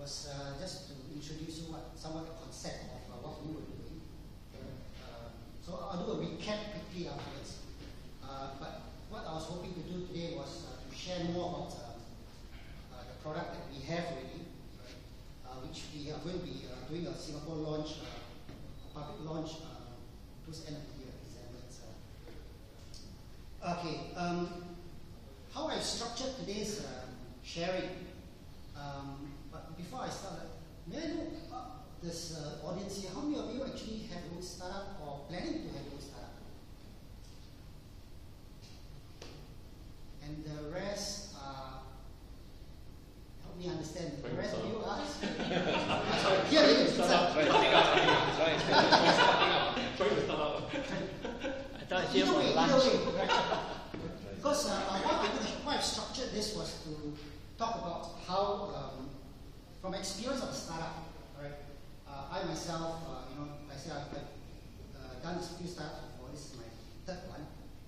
was just to introduce you somewhat the concept of what we were doing. So I'll do a recap quickly afterwards. But what I was hoping to do today was to share more about the product that we have already, which we are going to be doing a Singapore launch, public launch towards the end of the year, December. Okay, how I structured today's sharing. But before I start, may I know this audience here, how many of you actually have your own startup or planning to have your own startup? And the rest help me understand. The rest of you are here. I thought here for lunch. Because why I've structured this was to talk about how, from experience of a startup, right? I myself, I say I've done a few startups before. This is my third one.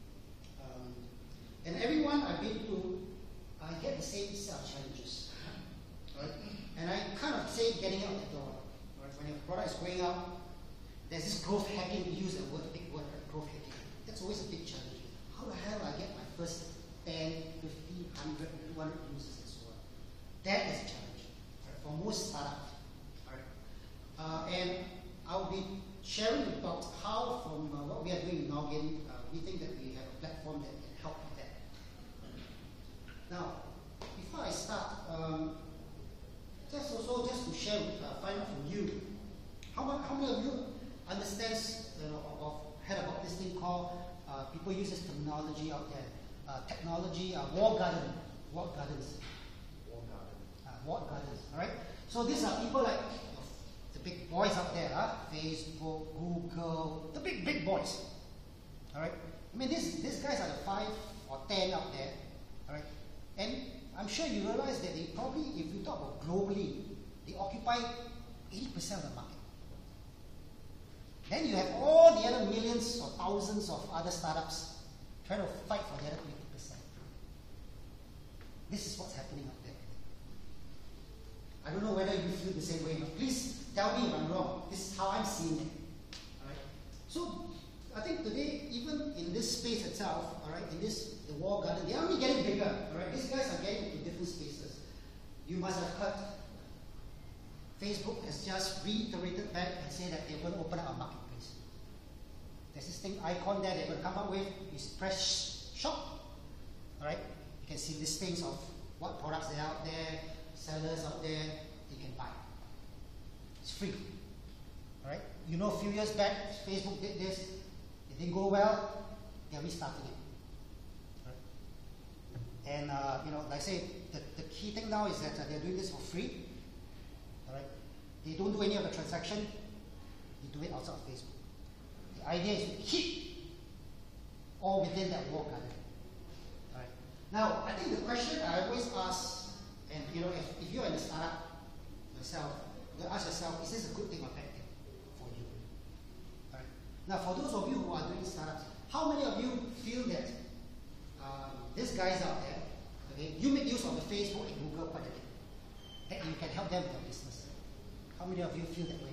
And everyone I've been to, I get the same set of challenges, right? And I kind of say getting out the door, right? When your product is going out, there's this growth hacking. We use a big word, right? Growth hacking. That's always a big challenge. How the hell I get my first 10, 50, 100, 200 users and so on? That is a challenge, right? For most startups, right? And I'll be sharing about how, from what we are doing in Noggin, we think that we have a platform that can help with that. Now, before I start, just to share, find out from you, how many of you understands or heard about this thing called, people use this terminology out there, technology, walled gardens. Walled gardens, all right? So these are people like the big boys out there, Facebook, Google, the big boys, all right? I mean, these guys are the 5 or 10 out there, all right? And I'm sure you realize that they probably, if you talk about globally, they occupy 80% of the market. Then you have all the other millions or thousands of other startups trying to fight for the other 20%. This is what's happening out there. I don't know whether you feel the same way, but please tell me if I'm wrong. This is how I'm seeing it. All right? So I think today, even in this space itself, all right, in the walled garden, they're only getting bigger. All right? These guys are getting into different spaces. You must have heard Facebook has just reiterated back and said that they're going to open up a marketplace. There's this thing icon there they're going to come up with. You press shop, all right? You can see listings of what products there are out there, sellers out there, you can buy. It's free, all right? You know, a few years back, Facebook did this. It didn't go well. They're restarting it, right? And like I say, the key thing now is that they're doing this for free. Right? They don't do any of the transaction, they do it outside of Facebook. The idea is to keep all within that walled garden. Right? Now, I think the question I always ask, and if you're in a startup yourself, you ask yourself, is this a good thing or bad thing for you? Right? Now, for those of you who are doing startups, how many of you feel that these guys out there, okay, you make use of the Facebook and Google quite a bit, that you can help them with their business? How many of you feel that way?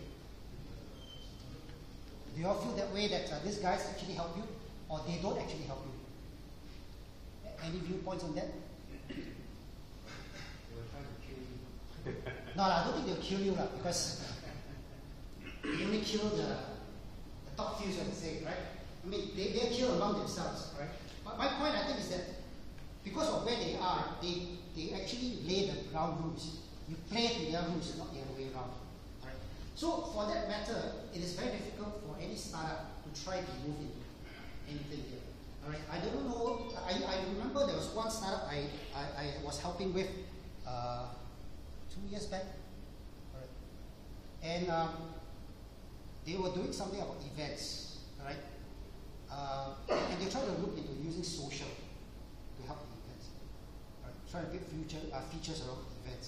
Do you all feel that way, that these guys actually help you, or they don't actually help you? Any viewpoints on that? They were trying to kill you. No, I don't think they'll kill you, because they only kill the top few, so to say, right? I mean, they kill among themselves, right? But my point, I think, is that because of where they are, they actually lay the ground rules. You play to their rules, not the other way around. Right? So for that matter, it is very difficult for any startup to try to move into anything here. All right? I don't know. I remember there was one startup I was helping with 2 years back. All right? And they were doing something about events. All right? And they tried to look into using social to help the events. All right? Trying to build features around events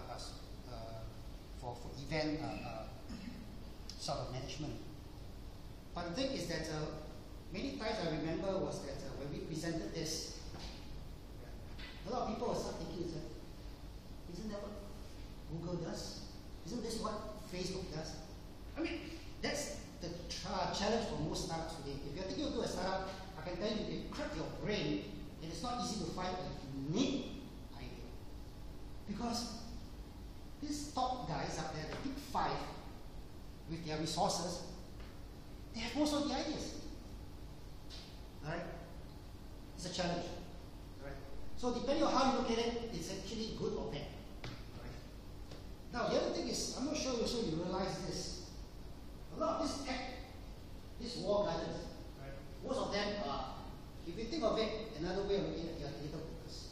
for event sort of management. But the thing is that many times I remember was that when we presented this, a lot of people were start thinking, isn't that what Google does? Isn't this what Facebook does? I mean, that's the challenge for most startups today. If you're thinking of doing a startup, I can tell you, you crack your brain, and it's not easy to find a unique idea. Because these top guys up there, the big five, with their resources, they have most of the ideas. Alright? It's a challenge. Alright? So depending on how you look at it, it's actually good or bad. Alright? Now the other thing is, I'm not sure also you realize this. A lot of this tech, these wall gardens, right? Most of them are, if you think of it, another way of looking at your data brokers.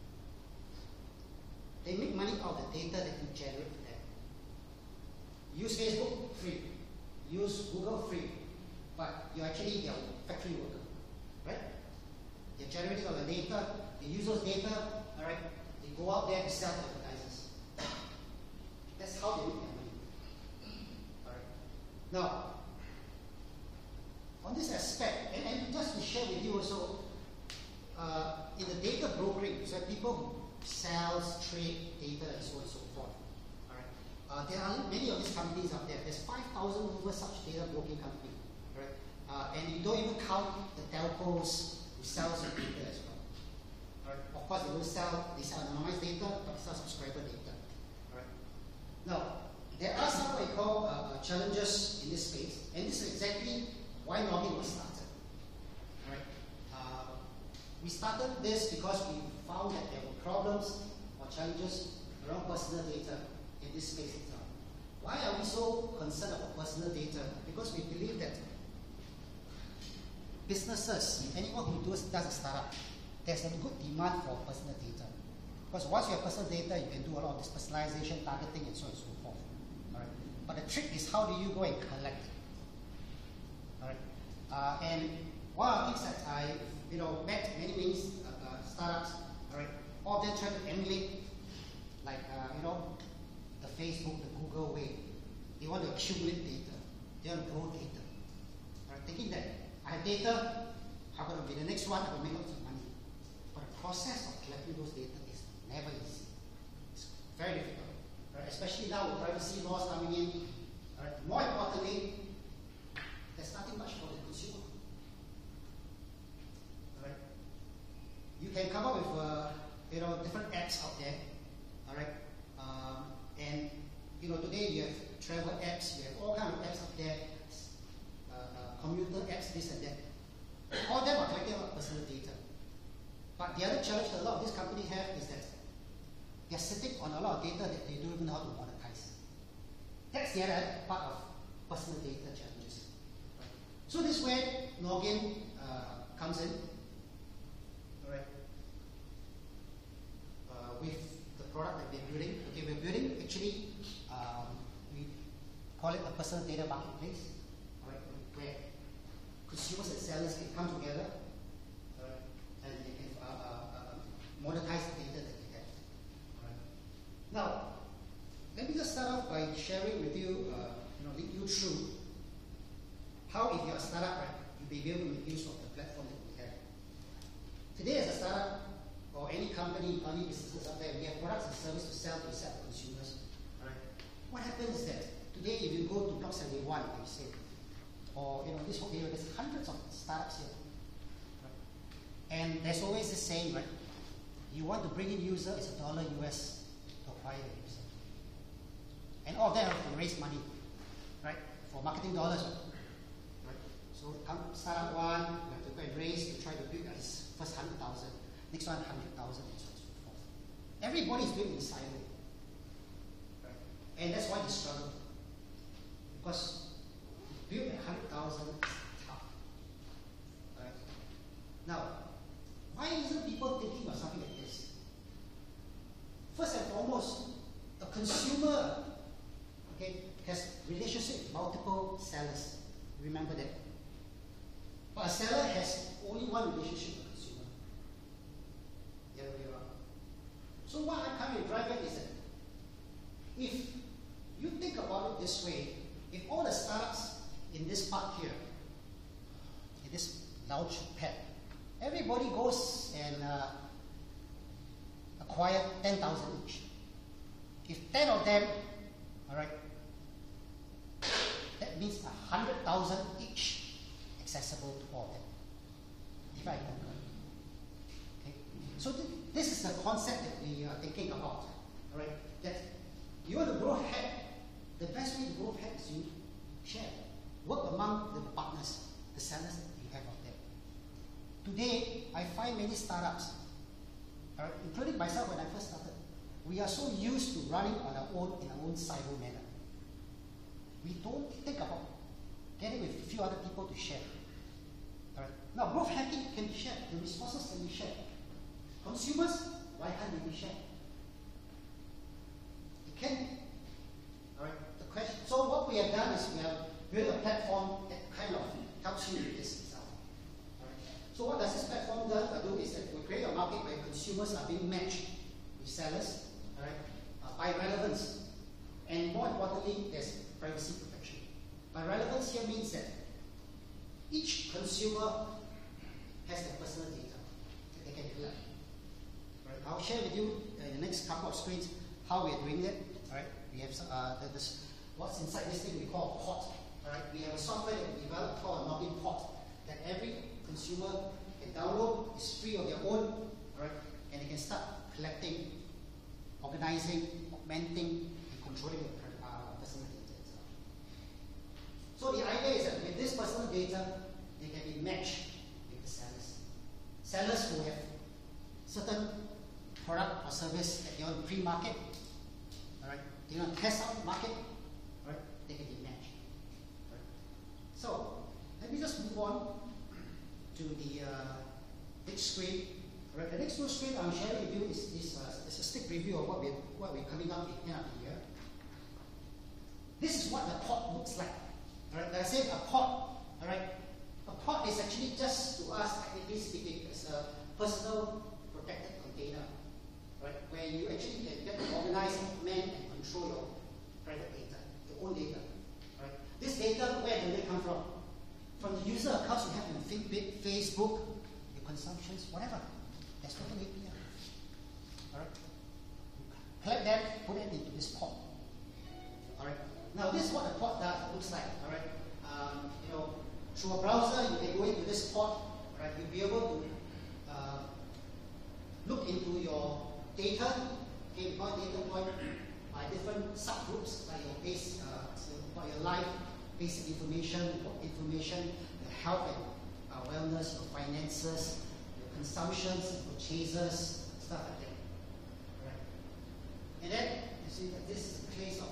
They make money out of the data that you generate for them. Use Facebook, free. Use Google, free. But you're actually their factory worker, right? They're generating all the data, they use those data, alright? They go out there to sell to advertisers. That's how they make their money. Alright. Now, on this aspect, and just to share with you also, in the data brokering, so people who sells, trade data, and so on and so forth. Alright. There are many of these companies out there. There's 5,000 over such data broking companies. Right? And you don't even count the telcos who sells your data as well. Right? Of course, they sell anonymized data, but they sell subscriber data. Right? Now, there are some what we call challenges in this space, and this is exactly why Noggin was started. Right? We started this because we found that there were problems or challenges around personal data in this space itself. Why are we so concerned about personal data? Because we believe that businesses, anyone who does a startup, there's a good demand for personal data. Because once you have personal data, you can do a lot of this personalization, targeting, and so on and so forth. Alright? But the trick is, how do you go and collect it? Alright? And one of the things that I met many startups, alright, all of them try to emulate, like the Facebook, the Google way. They want to accumulate data. They want to grow data. Alright? Thinking that I have data, I'm going to be the next one, I'm going to make lots of money. But the process of collecting those data is never easy. It's very difficult. Right? Especially now with privacy laws coming in. Right? More importantly, there's nothing much for the consumer. Right? You can come up with different apps out there. Alright? And today you have travel apps, you have all kinds of apps out there. Commuter apps, this and that. All of them are collecting a lot of personal data. But the other challenge that a lot of these companies have is that they're sitting on a lot of data that they don't even know how to monetize. That's the other part of personal data challenges. Right? So this is where Noggin comes in. Alright. With the product that we're building. Okay, we're building actually we call it a personal data marketplace. Where consumers and sellers can come together and they can monetize the data that they have. Now, let me just start off by sharing with you, lead you through how, if you're a startup, right, you'll be able to make use of the platform that we have. Today, as a startup or any company, any businesses out there, we have products and services to sell to consumers. Right? What happens is that today, if you go to Block 71, you say, or this whole area, there's hundreds of startups here. Right? And there's always this saying, right? You want to bring in user, it's $1 US to acquire a user. And all of them have to raise money, right? For marketing dollars. Right? So startup one, you have to go and raise to try to build his first 100,000, next one 100,000, and so on and so forth. Everybody's doing it in silo. Right? And that's why they struggle. Because build at 100,000 is tough. Right? Now, why isn't people thinking of something like this? First and foremost, a consumer, okay, has relationship with multiple sellers. Remember that. But a seller has only one relationship with a consumer. The other way around. So what I'm trying to drive at is that if you think about it this way, if all the startups in this part here, in this launch pad, everybody goes and acquire 10,000 each. If 10 of them Alright? That means 100,000 each accessible to all of them. If I concur. Okay? So this is the concept that we are thinking about. Alright? That you want to grow ahead, the best way to grow ahead is you share. Work among the partners, the sellers that you have out there. Today, I find many startups, alright, including myself when I first started, we are so used to running on our own in our own silo manner. We don't think about getting with a few other people to share. Alright. Now, growth hacking can be shared, the resources can be shared. Consumers, why can't they be shared? It can be. Alright. The question. So what we have done is we have built a platform that kind of helps you with this result. Alright. So what does this platform do is that we create a market where consumers are being matched with sellers, alright, by relevance. And more importantly, there's privacy protection. By relevance here means that each consumer has their personal data that they can collect. Right. I'll share with you in the next couple of screens how we are doing that. Right. We have what's inside this thing we call a port. Right. We have a software that we developed called a Noggin port that every consumer can download. It's free of their own, right, and they can start collecting, organizing, augmenting, and controlling the personal data itself. So the idea is that with this personal data, they can be matched with the sellers. Sellers who have certain product or service that they want to pre-market, alright, they want to test out the market, right, they can be matched. Right. So let me just move on to the next screen. Right, the next screen I'm sharing with you is a stick review of what we're coming up with end of the year. This is what the pot looks like. Alright, like I said, a pot. Alright, a pot is actually just to us, technically speaking, as a personal protected container, right, where you actually can get to organize, manage, and control your private data, your own data. Right. This data, where do they come from? From the user accounts you have in Fitbit, Facebook, your consumptions, whatever. That's what an API. Alright? Collect that, put it into this pot. Alright? Now this is what the pot looks like. Alright? Through a browser you can go into this pot, right? You'll be able to look into your data, okay, data point by different subgroups, like your base, about your life, basic information, your health and wellness, your finances, consumptions, purchases, stuff like that. Right. And then you see that this is a case of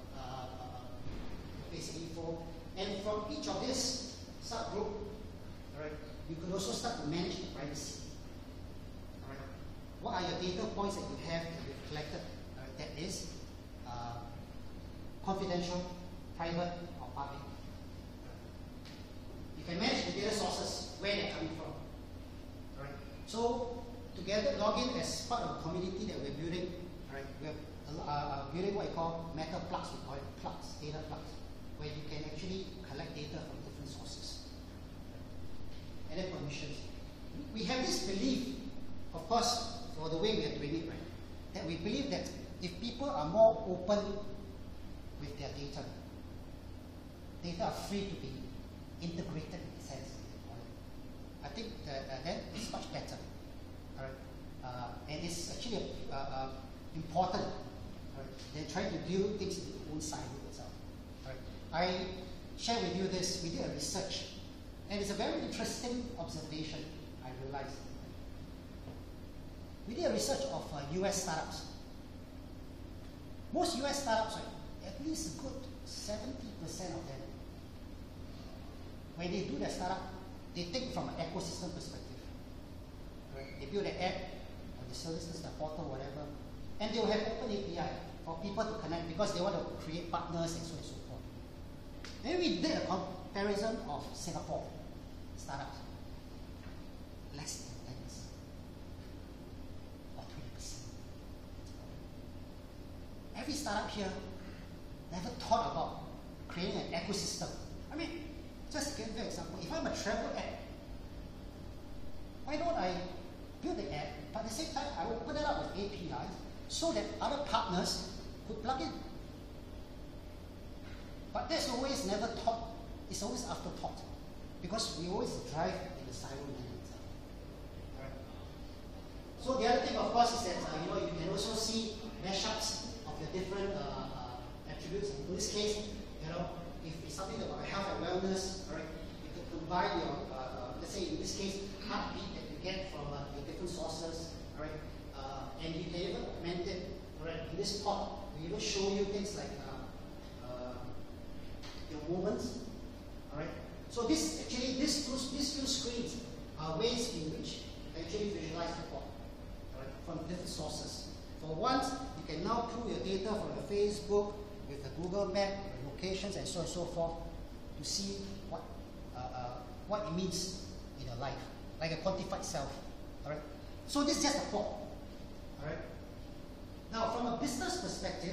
basic info. And from each of this subgroup, right, you could also start to manage the privacy. Right. What are your data points that you have that you've collected? Right, that is confidential, private, or public. You can manage the data sources, where they're coming from. So, together, Noggin as part of the community that we're building, right, we're building what we call meta plugs, we call it plugs, data plugs, where you can actually collect data from different sources. And then permissions. We have this belief, of course, for the way we are doing it, right, that we believe that if people are more open with their data are free to be integrated in a sense. I think that is much better. Right? And it's actually important, right, than trying to do things in your own silo itself. Right? I share with you this, we did a research, and it's a very interesting observation, I realized. We did a research of US startups. Most US startups, right, at least a good 70% of them, when they do their startup, they think from an ecosystem perspective. Right? They build an app, or the services, the portal, whatever, and they will have open API for people to connect because they want to create partners and so on and so forth. Then we did a comparison of Singapore startups. Less than 10% or 20%. Every startup here never thought about creating an ecosystem. I mean, just to give you an example, if I'm a travel app, why don't I build the app, but at the same time I open it up with APIs so that other partners could plug in. But that's always never thought, it's always afterthought. Because we always drive in the silo manner itself. Alright. So the other thing, of course, is that you can also see mashups of your different attributes. In this case, if it's something about health and wellness, alright, you can combine your, let's say in this case, heartbeat that you get from your different sources, alright, and you can even augment it. Alright, in this pod, we even show you things like your movements. Alright, so these two screens are ways in which you can actually visualize the pod, alright, from different sources. For once, you can now pull your data from your Facebook with the Google Map, your locations, and so on and so forth to see what it means in your life, like a quantified self. Alright, so this is just a pod. Alright. Now, from a business perspective,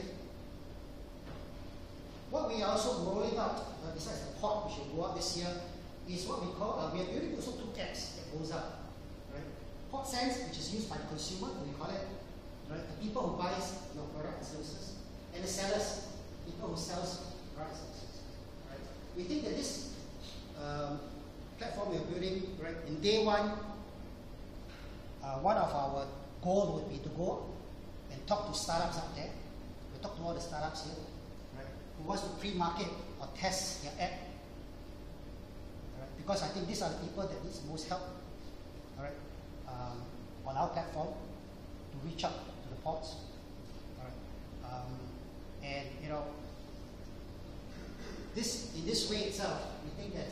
what we are also rolling out, besides the pod which will go out this year, is what we call, we are building also two apps that goes out. Right? Pod Sense, which is used by the consumer, we call it, right? The people who buys your product and services, and the sellers, people who sells products and services. Right? We think that this platform we are building, right, in day one, one of our goal would be to go and talk to startups out there. We talk to all the startups here, right, who wants to pre-market or test their app. Right, because I think these are the people that needs most help, right, on our platform to reach out to the pods. Right. And in this way itself, we think that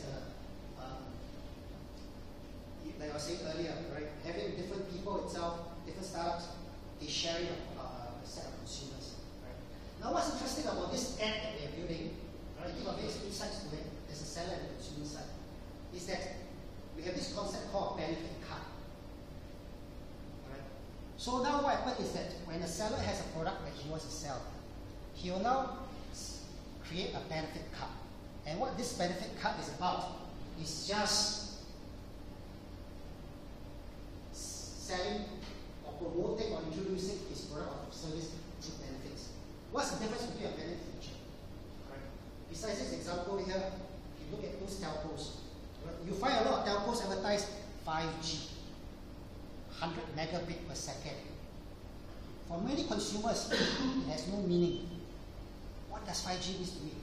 like I was saying earlier, right, having different people itself, different startups, they sharing a set of consumers. Right? Now, what's interesting about this app that we are building, right, I think of these two sides to it, there's a seller and a consumer side, is that we have this concept called benefit card. Right? So now what happens is that when a seller has a product that he wants to sell, he will now create a benefit card. And what this benefit card is about is just selling or promoting or introducing his product or service through benefits. What's the difference between a benefit feature? Right. Besides this example here, if you look at those telcos, right, you find a lot of telcos advertise 5G, 100 megabit per second. For many consumers, it has no meaning. What does 5G mean to me?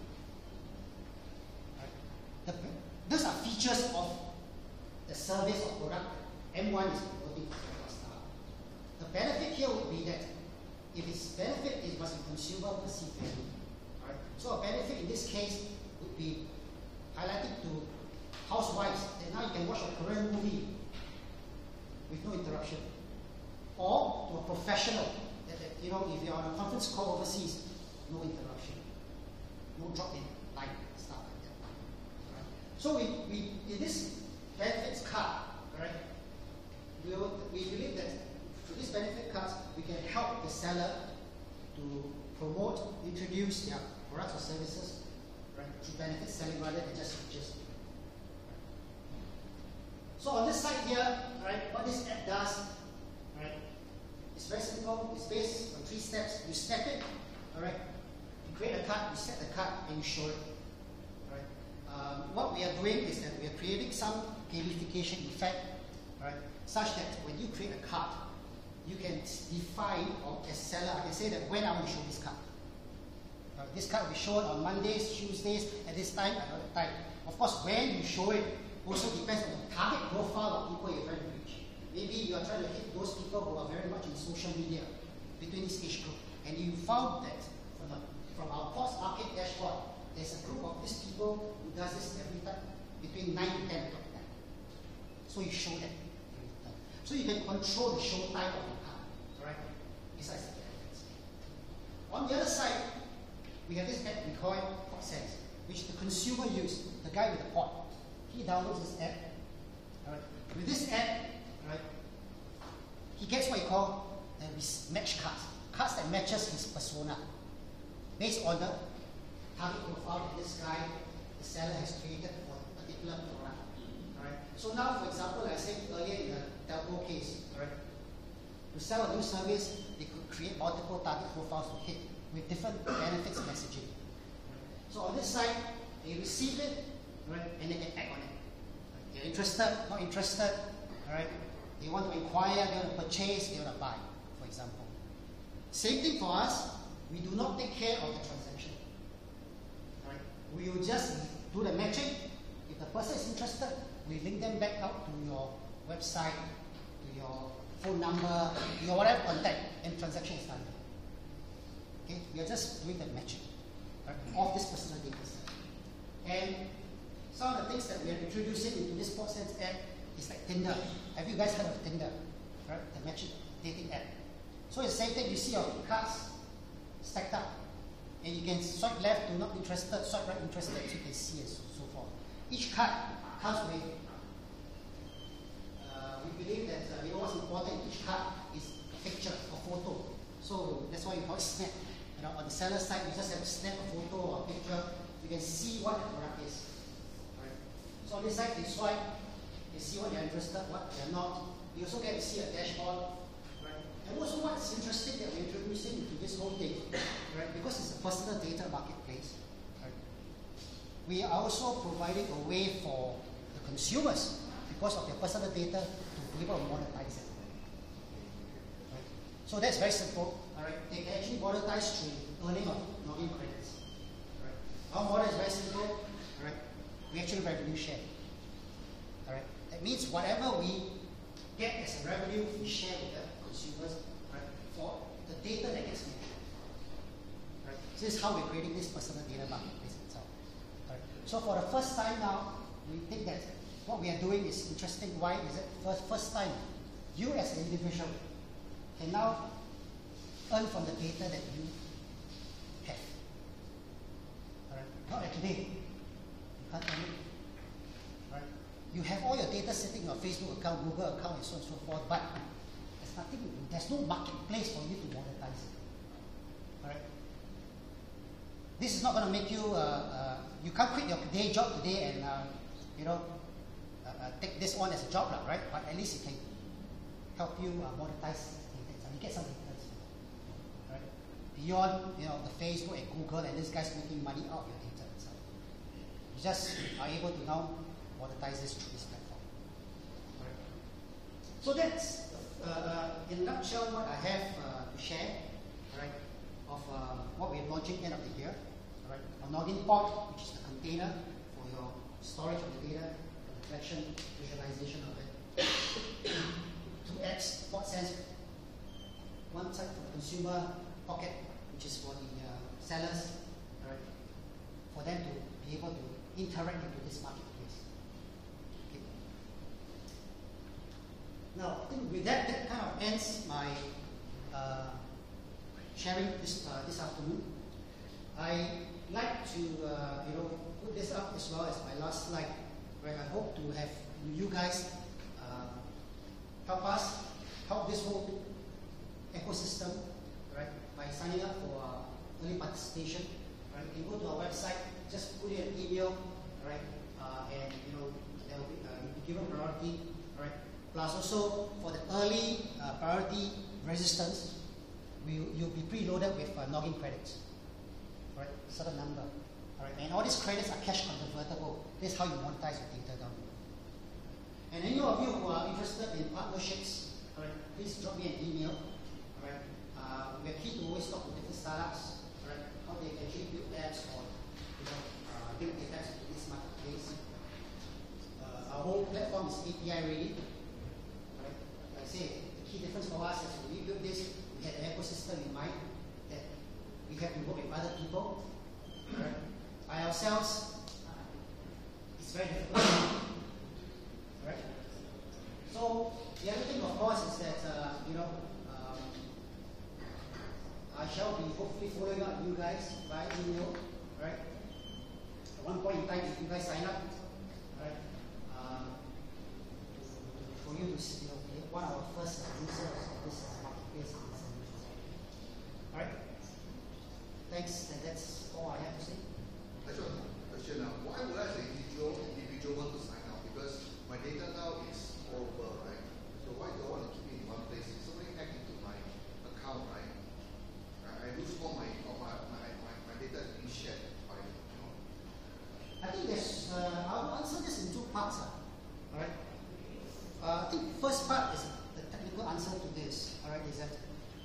Right. Those are features of the service or product M1 is promoting for the startup. The benefit here would be that if its benefit is must be consumer perceived value. Right? So a benefit in this case would be highlighted to housewives that now you can watch a Korean movie with no interruption. Or to a professional that if you're on a conference call overseas, no interruption. No drop in line, stuff like that. Right? So we in this benefits card, right? We believe that through these benefit cards, we can help the seller to promote, introduce their products or services, right, through benefit selling rather than just features. So on this side here, right, what this app does, right, it's very simple. It's based on 3 steps. You step it, all right. You create a card, you set the card, and you show it. Right. What we are doing is that we are creating some gamification effect, right, such that when you create a card, you can define, or as a seller, I can say that when I want to show this card. This card will be shown on Mondays, Tuesdays, at this time, at another time. Of course, when you show it also depends on the target profile of people you're trying to reach. Maybe you are trying to hit those people who are very much in social media between this age group. And you found that from our post-market dashboard, there's a group of these people who does this every time, between 9 to 10 o'clock. So you show that. So you can control the show time of the card, right? Besides the benefits. On the other side, we have this app we call it Pod Sense, which the consumer uses, the guy with the pod. He downloads this app. Right? With this app, right, he gets what you call match cards. Cards that matches his persona. Based on the target profile that this guy, the seller, has created for a particular product. Right? So now, for example, like I said earlier in the telco case, right, to sell a new service, they could create multiple target profiles to hit with different benefits messaging. So on this side, they receive it, right, and they can act on it. They're interested, not interested, right? They want to inquire, they want to purchase, they want to buy, for example. Same thing for us, we do not take care of the transaction. Right? We will just do the matching. If the person is interested, we link them back out to your website, to your phone number, your whatever contact, and transaction is done. Okay? We are just doing the matching, right, of this personal data set. And some of the things that we are introducing into this PortSense app is like Tinder. Have you guys heard of Tinder? Right? The matching dating app. So it's the same thing, you see your cards stacked up. And you can swipe left to not interested, swipe right interested, so you can see and so forth. Each card comes with, we believe that what's important, each card is a picture, a photo. So that's why we call it snap. You know, on the seller side, you just have to snap a photo or a picture. You can see what the product is. Right? So on this side, you swipe, you see what they're interested, what they're not. You also get to see a dashboard. Right? And also what's interesting that we're introducing into this whole thing, right? Because it's a personal data marketplace. Right? We are also providing a way for the consumers, because of their personal data, to be able to monetize it. Right? So that's very simple. Alright? They can actually monetize through earning of Noggin credits. Right? Our model is very simple. Right? We actually revenue share. Alright? That means whatever we get as a revenue, we share with the consumers, right, for the data that gets made. Right? So this is how we're creating this personal data marketplace itself. Right? So for the first time now, we think that what we are doing is interesting. Why is it? First time, you as an individual can now earn from the data that you have. Alright? Not like today. You can't earn it. Right? You have all your data sitting in your Facebook account, Google account, and so on and so forth, but there's no marketplace for you to monetize it. Alright? This is not going to make you, you can't quit your day job today and, take this on as a job, right? But at least it can help you monetize data. You get some returns. Right? Beyond, the Facebook and Google and these guys making money out of your data itself. You just are able to now monetize this through this platform. Right? So that's, in a nutshell, what I have to share, right, of what we're launching end of the year. Right? A Noggin pod, which is the container for your storage of the data, collection, visualization of it. 2 apps, PortSense, one side for the consumer, Pocket, which is for the sellers, right, for them to be able to interact into this marketplace. Okay. Now, I think with that kind of ends my sharing this afternoon. I like to put this up as well as my last slide, where I hope to have you guys help this whole ecosystem, right, by signing up for early participation. Right, you can go to our website, just put in an email, right, and there will be given priority, right. Plus also for the early priority resistance, you'll be preloaded with Noggin credits, right, certain number. Right, and all these credits are cash convertible. This is how you monetize your data down the road. And any of you who are interested in partnerships, right, please drop me an email. Right, we're keen to always talk to different startups, right, how they can actually build apps or build data apps into this marketplace. Our whole platform is API ready. Right, like I say, the key difference for us is when we build this, we had an ecosystem in mind that we have to work with other people. Right. By ourselves, it's very difficult. Right? So the other thing, of course, is that I shall be hopefully following up with you guys by email. Right? At one point in time, if you guys sign up, right, for you to be one of our first users of this marketplace. All right. Thanks, and that's all I have to say. Actually, question now. Why would I as an individual want to sign up? Because my data now is all over, right? So why do I want to keep it in one place? If somebody hack into my account, right? I lose all my data is being shared by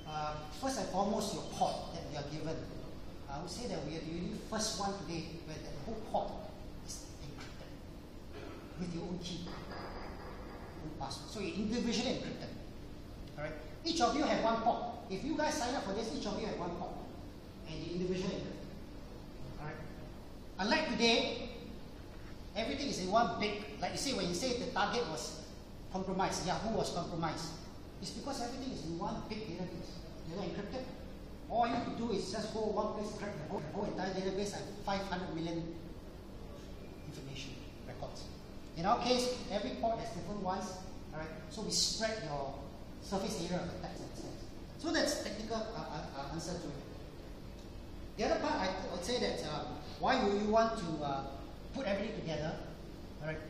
first and foremost, your port that you are given. I would say that we are the really first one today where the whole port is encrypted with your own key, own password. So you're individually encrypted. Alright? Each of you have one port. If you guys sign up for this, each of you have one port. And you're individually encrypted. Alright? Unlike today, everything is in one big, like you say, when you say the target was compromised, Yahoo was compromised, it's because everything is in one big database. You're not encrypted. All you have to do is just go one place, crack the whole entire database and 500 million information records. In our case, every port has different ones. Alright, so we spread your surface area of attack. So that's technical answer to it. The other part, I would say that why would you want to put everything together? Alright,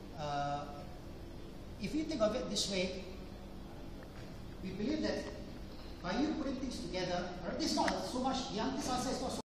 if you think of it this way, we believe that by you putting things together, this is not so much, this answer is not so